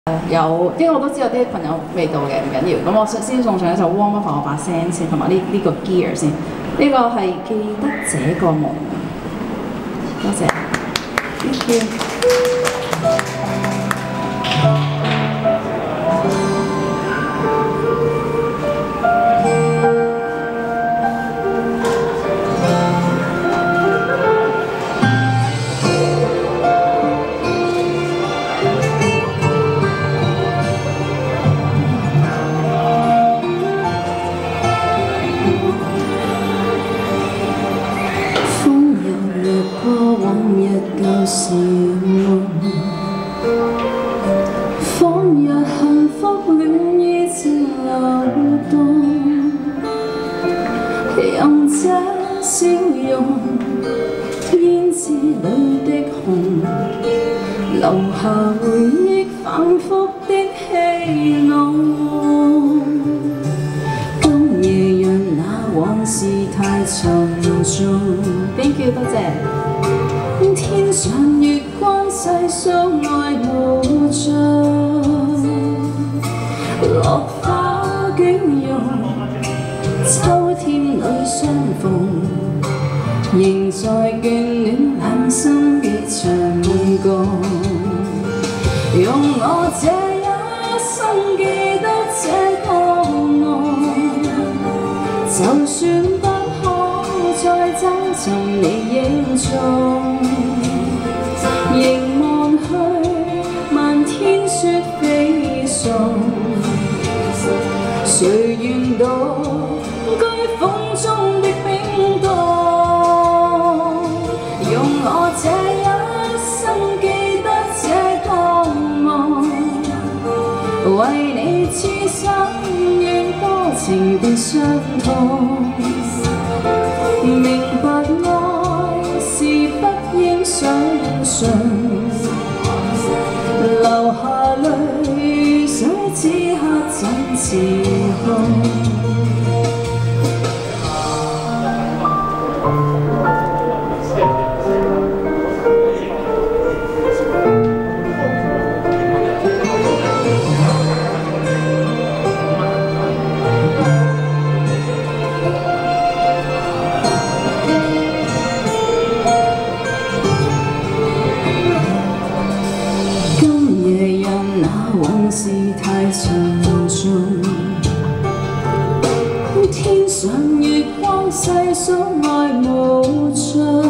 有啲我都知有啲朋友未到嘅，唔緊要。咁我先送上一首 warm up 我把聲先，同埋呢個 gear 先。呢個係記得這個夢，多謝。Thank you。舊時夢，仿若幸福戀意正流動，任這笑容胭脂裏的紅，留下回憶反覆的戲弄。今夜讓那往事太沉重。Thank you， 多謝。天上月光細數愛無盡，落花捲融，秋天裏相逢，仍在眷戀兩心結長共。用我這一生記得這個夢，就算不可再找尋你影蹤。凝望去，漫天雪飛送，誰願獨居風中的冰凍？用我這一生記得這個夢，為你痴心願多情別傷痛。明白愛是不應相信，流下淚水此刻怎自控？往事太沉重，天上月光細數愛無盡，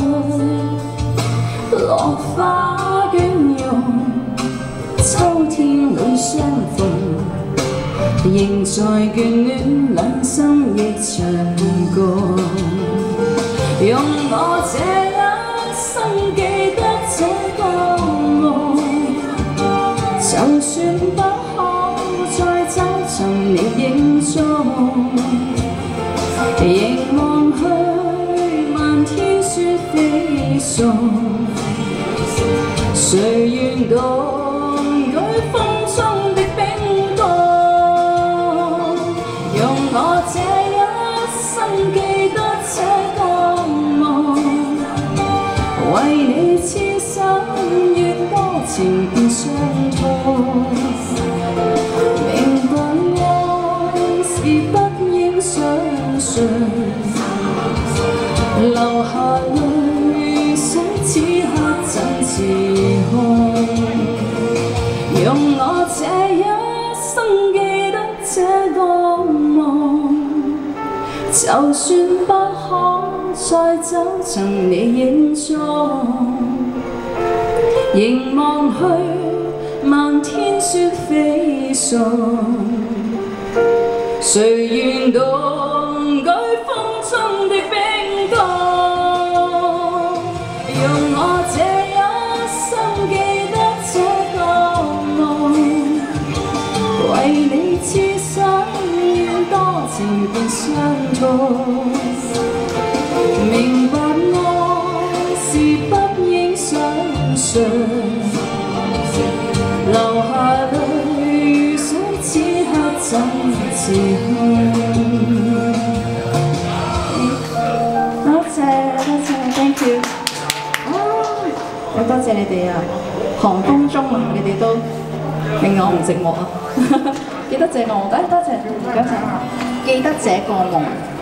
落花捲融，秋天裏相逢，仍在眷戀兩心亦長共。用我這一生記得這個夢，就算不可再找尋你影蹤，凝望去，漫天雪飛送，誰願獨居風中的冰凍？用我這一生記得這個夢，為你痴心願多情別傷痛。明白愛是不應相信，流下淚水此刻怎自控？用我這一生記得這個夢，就算不可再找尋你影蹤，凝望去，漫天雪飛送，誰願獨居風中的冰凍？用我這一生記得這個夢，為你痴心願多情別傷痛。明白愛是不應相信，流下淚水此刻怎自控？多謝多謝 ，thank you。好多謝你哋啊，寒風中啊，你哋都令我唔寂寞啊！記得這個夢，多謝，唔該晒。記得這個夢。